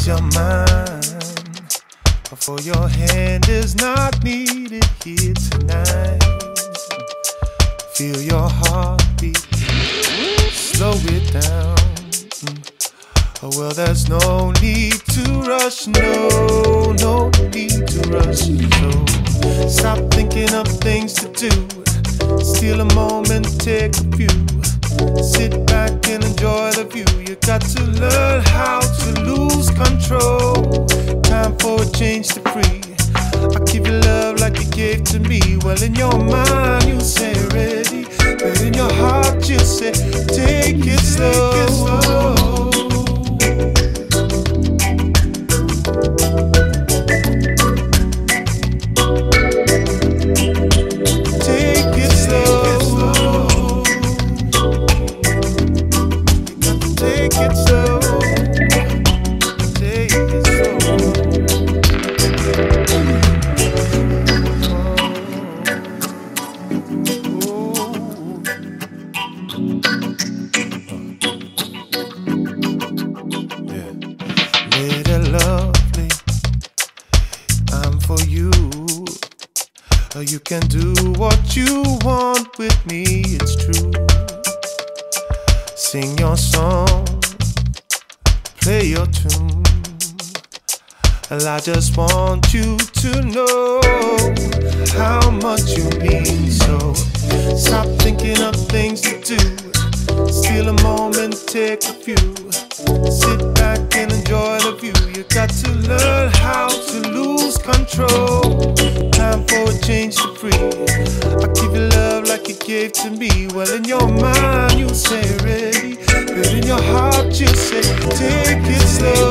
ease your mind, for your hand is not needed here tonight. Feel your heartbeat, slow it down. Oh, well, there's no need to rush, no need to rush. So stop thinking of things to do, steal a moment, take a few, sit back and enjoy the view. You got to learn how to lose control. Time for a change to free. I give you love like you gave to me. Well, in your mind you say ready, but in your heart you say take it slow. You can do what you want with me, it's true. Sing your song, play your tune. Well, I just want you to know how much you mean. So stop thinking of things to do, steal a moment, take a few, sit back and enjoy the view. You got to learn how to lose control. Time for a change to free. I give you love like you gave to me. Well, in your mind you say ready, but in your heart you say take it slow.